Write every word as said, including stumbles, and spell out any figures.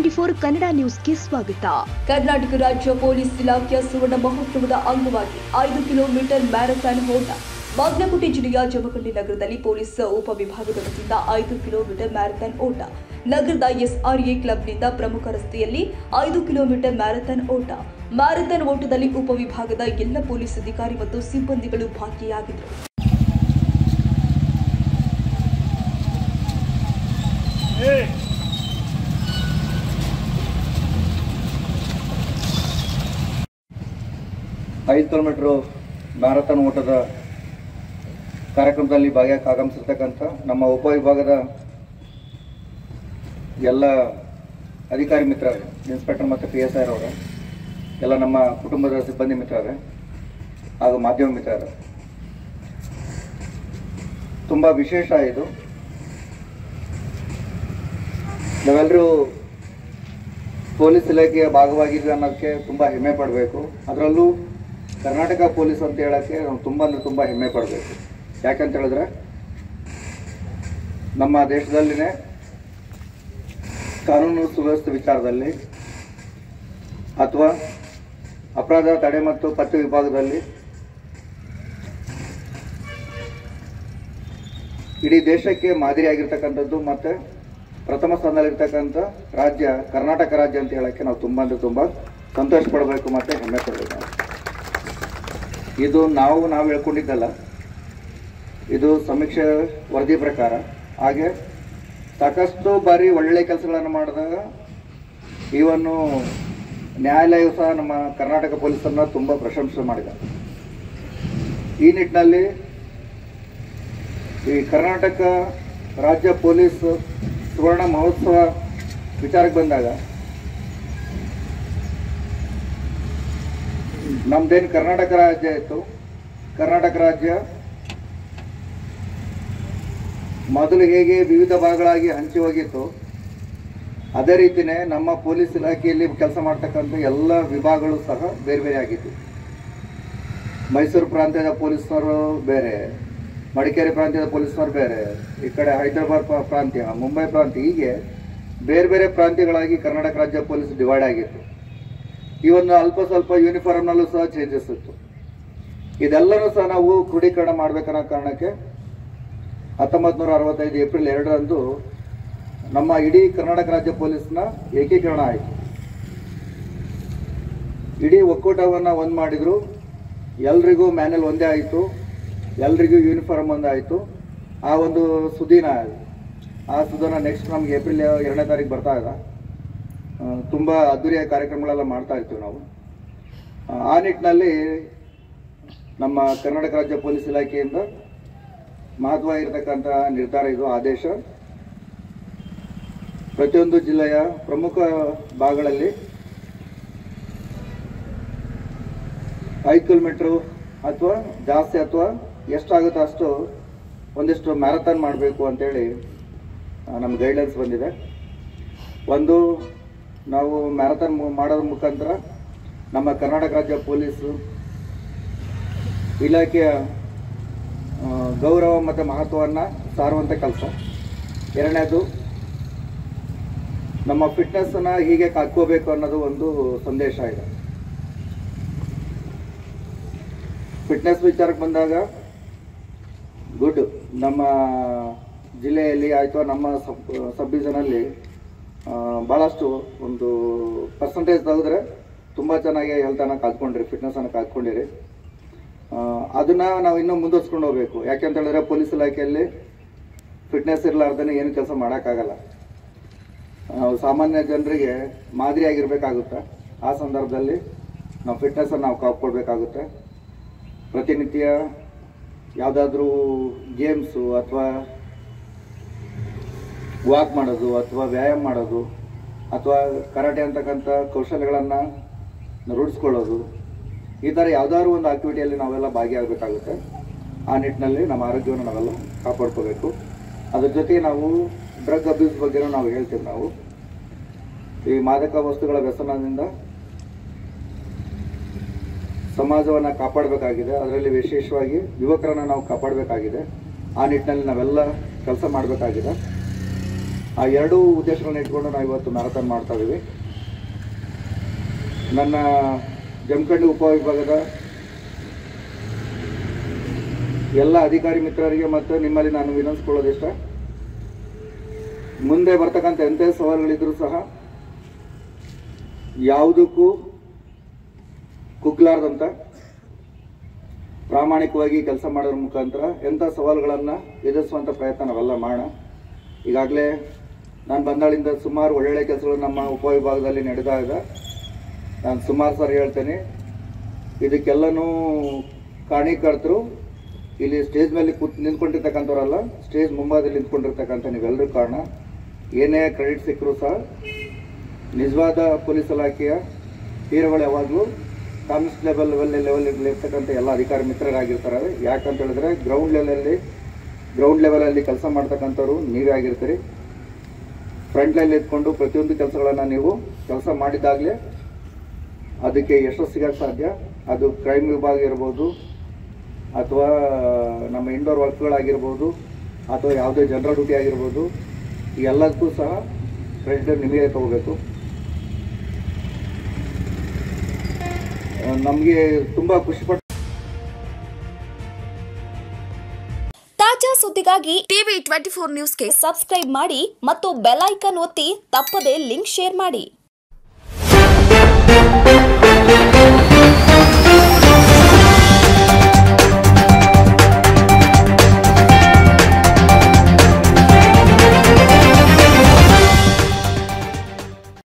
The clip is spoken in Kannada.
ಟ್ವೆಂಟಿ ಫೋರ್ ಕನ್ನಡ ನ್ಯೂಸ್ಗೆ ಸ್ವಾಗತ. ಕರ್ನಾಟಕ ರಾಜ್ಯ ಪೊಲೀಸ್ ಇಲಾಖೆಯ ಸುವರ್ಣ ಮಹೋತ್ಸವದ ಅಂಗವಾಗಿ ಐದು ಕಿಲೋಮೀಟರ್ ಮ್ಯಾರಥಾನ್ ಓಟ ಬಾಗಲಕೋಟೆ ಜಿಲ್ಲೆಯ ಜಮಖಂಡಿ ನಗರದಲ್ಲಿ ಪೊಲೀಸ್ ಉಪವಿಭಾಗದ ವತಿಯಿಂದ ಐದು ಕಿಲೋಮೀಟರ್ ಮ್ಯಾರಥಾನ್ ಓಟ. ನಗರದ ಎಸ್ಆರ್ಎ ಕ್ಲಬ್ನಿಂದ ಪ್ರಮುಖ ರಸ್ತೆಯಲ್ಲಿ ಐದು ಕಿಲೋಮೀಟರ್ ಮ್ಯಾರಥಾನ್ ಓಟ. ಮ್ಯಾರಥಾನ್ ಓಟದಲ್ಲಿ ಉಪವಿಭಾಗದ ಎಲ್ಲ ಪೊಲೀಸ್ ಅಧಿಕಾರಿ ಮತ್ತು ಸಿಬ್ಬಂದಿಗಳು ಭಾಗಿಯಾಗಿದ್ದರು. ಐದು ಕಿಲೋಮೀಟರ್ ಮ್ಯಾರಥಾನ್ ಓಟದ ಕಾರ್ಯಕ್ರಮದಲ್ಲಿ ಭಾಗಿಯಾಗಿ ಆಗಮಿಸಿರ್ತಕ್ಕಂಥ ನಮ್ಮ ಉಪವಿಭಾಗದ ಎಲ್ಲ ಅಧಿಕಾರಿ ಮಿತ್ರರೇ, ಇನ್ಸ್ಪೆಕ್ಟರ್ ಮತ್ತು ಪಿ ಎಸ್ ಐ ಅವರ ಎಲ್ಲ ನಮ್ಮ ಕುಟುಂಬದ ಸಿಬ್ಬಂದಿ ಮಿತ್ರರೇ ಹಾಗೂ ಮಾಧ್ಯಮ ಮಿತ್ರರೇ, ತುಂಬ ವಿಶೇಷ ಇದು. ನಾವೆಲ್ಲರೂ ಪೊಲೀಸ್ ಇಲಾಖೆಯ ಭಾಗವಾಗಿದ್ವಿ ಅನ್ನೋದಕ್ಕೆ ತುಂಬ ಹೆಮ್ಮೆ ಪಡಬೇಕು. ಅದರಲ್ಲೂ ಕರ್ನಾಟಕ ಪೊಲೀಸ್ ಅಂತ ಹೇಳೋಕ್ಕೆ ನಾವು ತುಂಬ ಅಂದರೆ ತುಂಬ ಹೆಮ್ಮೆ ಪಡಬೇಕು. ಯಾಕಂತ ಹೇಳಿದ್ರೆ ನಮ್ಮ ದೇಶದಲ್ಲಿನೇ ಕಾನೂನು ಸುವ್ಯವಸ್ಥೆ ವಿಚಾರದಲ್ಲಿ ಅಥವಾ ಅಪರಾಧ ತಡೆ ಮತ್ತು ಪತ್ತೆ ವಿಭಾಗದಲ್ಲಿ ಇಡೀ ದೇಶಕ್ಕೆ ಮಾದರಿಯಾಗಿರ್ತಕ್ಕಂಥದ್ದು ಮತ್ತು ಪ್ರಥಮ ಸ್ಥಾನದಲ್ಲಿರ್ತಕ್ಕಂಥ ರಾಜ್ಯ ಕರ್ನಾಟಕ ರಾಜ್ಯ ಅಂತ ಹೇಳೋಕ್ಕೆ ನಾವು ತುಂಬ ಅಂದರೆ ತುಂಬ ಸಂತೋಷ ಪಡಬೇಕು ಮತ್ತು ಹೆಮ್ಮೆ ಪಡಬೇಕು. ಇದು ನಾವು ನಾವು ಹೇಳ್ಕೊಂಡಿದ್ದಲ್ಲ, ಇದು ಸಮೀಕ್ಷೆ ವರದಿ ಪ್ರಕಾರ. ಹಾಗೆ ಸಾಕಷ್ಟು ಬಾರಿ ಒಳ್ಳೆ ಕೆಲಸಗಳನ್ನು ಮಾಡಿದಾಗ ಇವನ್ನು ನ್ಯಾಯಾಲಯ ಸಹ ನಮ್ಮ ಕರ್ನಾಟಕ ಪೊಲೀಸರನ್ನ ತುಂಬ ಪ್ರಶಂಸೆ ಮಾಡಿದೆ. ಈ ನಿಟ್ಟಿನಲ್ಲಿ ಈ ಕರ್ನಾಟಕ ರಾಜ್ಯ ಪೊಲೀಸ್ ಸುವರ್ಣ ಮಹೋತ್ಸವ ವಿಚಾರಕ್ಕೆ ಬಂದಾಗ ನಮ್ದೇನು ಕರ್ನಾಟಕ ರಾಜ್ಯ ಇತ್ತು, ಕರ್ನಾಟಕ ರಾಜ್ಯ ಮೊದಲು ಹೇಗೆ ವಿವಿಧ ಭಾಗಗಳಾಗಿ ಹಂಚಿ ಹೋಗಿತ್ತು, ಅದೇ ರೀತಿಯೇ ನಮ್ಮ ಪೊಲೀಸ್ ಇಲಾಖೆಯಲ್ಲಿ ಕೆಲಸ ಮಾಡ್ತಕ್ಕಂಥ ಎಲ್ಲ ವಿಭಾಗಗಳು ಸಹ ಬೇರೆ ಬೇರೆ ಆಗಿತ್ತು. ಮೈಸೂರು ಪ್ರಾಂತ್ಯದ ಪೊಲೀಸ್ನವರು ಬೇರೆ, ಮಡಿಕೇರಿ ಪ್ರಾಂತ್ಯದ ಪೊಲೀಸ್ನವರು ಬೇರೆ, ಈ ಕಡೆ ಹೈದರಾಬಾದ್ ಪ್ರಾಂತ್ಯ, ಮುಂಬೈ ಪ್ರಾಂತ್ಯ, ಹೀಗೆ ಬೇರೆ ಬೇರೆ ಪ್ರಾಂತ್ಯಗಳಾಗಿ ಕರ್ನಾಟಕ ರಾಜ್ಯ ಪೊಲೀಸ್ ಡಿವೈಡ್ ಆಗಿತ್ತು. ಇವನ್ನು ಅಲ್ಪ ಸ್ವಲ್ಪ ಯೂನಿಫಾರ್ಮ್ನಲ್ಲೂ ಸಹ ಚೇಂಜಸ್ ಇತ್ತು. ಇದೆಲ್ಲನೂ ಸಹ ನಾವು ಕ್ರೋಢೀಕರಣ ಮಾಡಬೇಕನ್ನೋ ಕಾರಣಕ್ಕೆ ಹತ್ತೊಂಬತ್ತು ನೂರ ಅರವತ್ತೈದು ಏಪ್ರಿಲ್ ಎರಡರಂದು ನಮ್ಮ ಇಡೀ ಕರ್ನಾಟಕ ರಾಜ್ಯ ಪೊಲೀಸ್ನ ಏಕೀಕರಣ ಆಯಿತು. ಇಡೀ ಒಕ್ಕೂಟವನ್ನು ಒಂದು ಮಾಡಿದರು. ಎಲ್ರಿಗೂ ಮ್ಯಾನ್ಯಲ್ ಒಂದೇ ಆಯಿತು, ಎಲ್ರಿಗೂ ಯೂನಿಫಾರ್ಮ್ ಒಂದೇ ಆಯಿತು. ಆ ಒಂದು ಸುದಿನ ಆ ಸುದಿನ ನೆಕ್ಸ್ಟ್ ನಮ್ಗೆ ಏಪ್ರಿಲ್ ಎರಡನೇ ತಾರೀಕು ಬರ್ತಾ ಇದೆ. ತುಂಬ ಅದ್ದೂರಿಯ ಕಾರ್ಯಕ್ರಮಗಳೆಲ್ಲ ಮಾಡ್ತಾ ಇರ್ತೀವಿ ನಾವು. ಆ ನಿಟ್ಟಿನಲ್ಲಿ ನಮ್ಮ ಕರ್ನಾಟಕ ರಾಜ್ಯ ಪೊಲೀಸ್ ಇಲಾಖೆಯಿಂದ ಮಹತ್ವವಾಗಿರ್ತಕ್ಕಂಥ ನಿರ್ಧಾರ ಇದು, ಆದೇಶ. ಪ್ರತಿಯೊಂದು ಜಿಲ್ಲೆಯ ಪ್ರಮುಖ ಭಾಗಗಳಲ್ಲಿ ಐದು ಕಿಲೋಮೀಟ್ರು ಅಥವಾ ಜಾಸ್ತಿ ಅಥವಾ ಎಷ್ಟಾಗುತ್ತೋ ಅಷ್ಟು ಒಂದಿಷ್ಟು ಮ್ಯಾರಥಾನ್ ಮಾಡಬೇಕು ಅಂತೇಳಿ ನಮ್ಮ ಗೈಡ್ಲೈನ್ಸ್ ಬಂದಿದೆ. ಒಂದು, ನಾವು ಮ್ಯಾರಥಾನ್ ಮಾಡೋದ್ರ ಮುಖಾಂತರ ನಮ್ಮ ಕರ್ನಾಟಕ ರಾಜ್ಯ ಪೊಲೀಸು ಇಲಾಖೆಯ ಗೌರವ ಮತ್ತು ಮಹತ್ವವನ್ನು ಸಾರುವಂಥ ಕೆಲಸ. ಎರಡನೇದು, ನಮ್ಮ ಫಿಟ್ನೆಸ್ಸನ್ನು ಹೀಗೆ ಕಾಯ್ಕೋಬೇಕು ಅನ್ನೋದು ಒಂದು ಸಂದೇಶ ಇದೆ. ಫಿಟ್ನೆಸ್ ವಿಚಾರಕ್ಕೆ ಬಂದಾಗ ಗುಡ್, ನಮ್ಮ ಜಿಲ್ಲೆಯಲ್ಲಿ ಆಯಿತು ನಮ್ಮ ಸಬ್ ಸಬ್ ಡಿವಿಷನಲ್ಲಿ ಭಾಳಷ್ಟು ಒಂದು ಪರ್ಸಂಟೇಜ್ ತೆಗೆದ್ರೆ ತುಂಬ ಚೆನ್ನಾಗಿ ಹೆಲ್ತನ್ನು ಕಾಯ್ಕೊಂಡಿರಿ, ಫಿಟ್ನೆಸ್ಸನ್ನು ಕಾಯ್ಕೊಂಡಿರಿ. ಅದನ್ನು ನಾವು ಇನ್ನೂ ಮುಂದುವರ್ಸ್ಕೊಂಡು ಹೋಗಬೇಕು. ಯಾಕೆಂತ ಹೇಳಿದ್ರೆ ಪೊಲೀಸ್ ಇಲಾಖೆಯಲ್ಲಿ ಫಿಟ್ನೆಸ್ ಇರಲಾರ್ದೇ ಏನು ಕೆಲಸ ಮಾಡೋಕ್ಕಾಗಲ್ಲ. ನಾವು ಸಾಮಾನ್ಯ ಜನರಿಗೆ ಮಾದರಿಯಾಗಿರಬೇಕಾಗುತ್ತೆ. ಆ ಸಂದರ್ಭದಲ್ಲಿ ನಾವು ಫಿಟ್ನೆಸ್ಸನ್ನು ನಾವು ಕಾಪಾಡಬೇಕಾಗುತ್ತೆ. ಪ್ರತಿನಿತ್ಯ ಯಾವುದಾದ್ರೂ ಗೇಮ್ಸು ಅಥವಾ ವಾಕ್ ಮಾಡೋದು ಅಥವಾ ವ್ಯಾಯಾಮ ಮಾಡೋದು ಅಥವಾ ಕರಾಟೆ ಅಂತಕ್ಕಂಥ ಕೌಶಲ್ಯಗಳನ್ನು ರೂಢಿಸ್ಕೊಳ್ಳೋದು, ಈ ಥರ ಯಾವುದಾದ್ರು ಒಂದು ಆಕ್ಟಿವಿಟಿಯಲ್ಲಿ ನಾವೆಲ್ಲ ಭಾಗಿಯಾಗಬೇಕಾಗುತ್ತೆ. ಆ ನಿಟ್ಟಿನಲ್ಲಿ ನಮ್ಮ ಆರೋಗ್ಯವನ್ನು ನಾವೆಲ್ಲ ಕಾಪಾಡ್ಕೋಬೇಕು. ಅದ್ರ ಜೊತೆಗೆ ನಾವು ಡ್ರಗ್ ಅಬ್ಯೂಸ್ ಬಗ್ಗೆನೂ ನಾವು ಹೇಳ್ತೀವಿ. ನಾವು ಈ ಮಾದಕ ವಸ್ತುಗಳ ವ್ಯಸನದಿಂದ ಸಮಾಜವನ್ನು ಕಾಪಾಡಬೇಕಾಗಿದೆ. ಅದರಲ್ಲಿ ವಿಶೇಷವಾಗಿ ಯುವಕರನ್ನು ನಾವು ಕಾಪಾಡಬೇಕಾಗಿದೆ. ಆ ನಿಟ್ಟಿನಲ್ಲಿ ನಾವೆಲ್ಲ ಕೆಲಸ ಮಾಡಬೇಕಾಗಿದೆ. ಆ ಎರಡೂ ಉದ್ದೇಶಗಳನ್ನ ಇಟ್ಕೊಂಡು ನಾವು ಇವತ್ತು ಮ್ಯಾರಥಾನ್ ಮಾಡ್ತಾ ಇದ್ದೀವಿ. ನನ್ನ ಜಮಖಂಡಿ ಉಪವಿಭಾಗದ ಎಲ್ಲ ಅಧಿಕಾರಿ ಮಿತ್ರರಿಗೆ ಮತ್ತು ನಿಮ್ಮಲ್ಲಿ ನಾನು ವಿನಂತಿಸ್ಕೊಳ್ಳೋದಿಷ್ಟ, ಮುಂದೆ ಬರ್ತಕ್ಕಂಥ ಎಂಥ ಸವಾಲುಗಳಿದ್ರೂ ಸಹ ಯಾವುದಕ್ಕೂ ಕುಗ್ಲಾರ್ದಂತ ಪ್ರಾಮಾಣಿಕವಾಗಿ ಕೆಲಸ ಮಾಡೋದ್ರ ಮುಖಾಂತರ ಎಂಥ ಸವಾಲುಗಳನ್ನು ಎದುರಿಸುವಂಥ ಪ್ರಯತ್ನ ನಾವೆಲ್ಲ ಮಾಡೋಣ. ಈಗಾಗಲೇ ನಾನು ಬಂದಾಳಿಂದ ಸುಮಾರು ಒಳ್ಳೊಳ್ಳೆ ಕೆಲಸಗಳು ನಮ್ಮ ಉಪವಿಭಾಗದಲ್ಲಿ ನಡೆತಾ ಇದೆ. ನಾನು ಸುಮಾರು ಸಾರಿ ಹೇಳ್ತೇನೆ, ಇದಕ್ಕೆಲ್ಲನೂ ಕಾರಣೀಕರ್ತರು ಇಲ್ಲಿ ಸ್ಟೇಜ್ ಮೇಲೆ ಕೂತ್ ನಿಂತ್ಕೊಂಡಿರ್ತಕ್ಕಂಥವ್ರಲ್ಲ, ಸ್ಟೇಜ್ ಮುಂಭಾಗದಲ್ಲಿ ನಿಂತ್ಕೊಂಡಿರ್ತಕ್ಕಂಥ ನೀವೆಲ್ಲರೂ ಕಾರಣ. ಏನೇ ಕ್ರೆಡಿಟ್ ಸಿಕ್ಕರೂ ಸಹ ನಿಜವಾದ ಪೊಲೀಸ್ ಇಲಾಖೆಯ ಹೀರೋಗಳು ಯಾವಾಗಲೂ ಕಾನ್ಸ್ಟ್ ಲೆವೆಲ್ ಲೆವೆಲ್ ಲೆವೆಲ್ ಇರ್ತಕ್ಕಂಥ ಎಲ್ಲ ಅಧಿಕಾರಿ ಮಿತ್ರರಾಗಿರ್ತಾರೆ. ಯಾಕಂತ ಹೇಳಿದ್ರೆ ಗ್ರೌಂಡ್ ಲೆವೆಲಲ್ಲಿ ಗ್ರೌಂಡ್ ಲೆವೆಲಲ್ಲಿ ಕೆಲಸ ಮಾಡ್ತಕ್ಕಂಥವ್ರು ನೀವೇ ಆಗಿರ್ತೀರಿ. ಫ್ರಂಟ್ ಲೈನ್ ಎತ್ಕೊಂಡು ಪ್ರತಿಯೊಂದು ಕೆಲಸಗಳನ್ನು ನೀವು ಕೆಲಸ ಮಾಡಿದಾಗಲೇ ಅದಕ್ಕೆ ಯಶಸ್ಸು ಸಿಗೋಕ್ಕೆ ಸಾಧ್ಯ. ಅದು ಕ್ರೈಮ್ ವಿಭಾಗ ಇರ್ಬೋದು, ಅಥವಾ ನಮ್ಮ ಇಂಡೋರ್ ವರ್ಕ್ಗಳಾಗಿರ್ಬೋದು, ಅಥವಾ ಯಾವುದೇ ಜನರಲ್ ಡ್ಯೂಟಿ ಆಗಿರ್ಬೋದು, ಈ ಎಲ್ಲದಕ್ಕೂ ಸಹ ಕ್ರೆಡಿಟ್ ನಿಮಗೆ ತಗೋಬೇಕು. ನಮಗೆ ತುಂಬ ಖುಷಿಪಟ್ಟು ತಾಜಾ ಸುದ್ದಿಗಾಗಿ ಟಿವಿ ಟ್ವೆಂಟಿ ಫೋರ್ ನ್ಯೂಸ್ಗೆ ಸಬ್ಸ್ಕ್ರೈಬ್ ಮಾಡಿ ಮತ್ತು ಬೆಲ್ ಐಕಾನ್ ಒತ್ತಿ ತಪ್ಪದೇ ಲಿಂಕ್ ಶೇರ್ ಮಾಡಿ.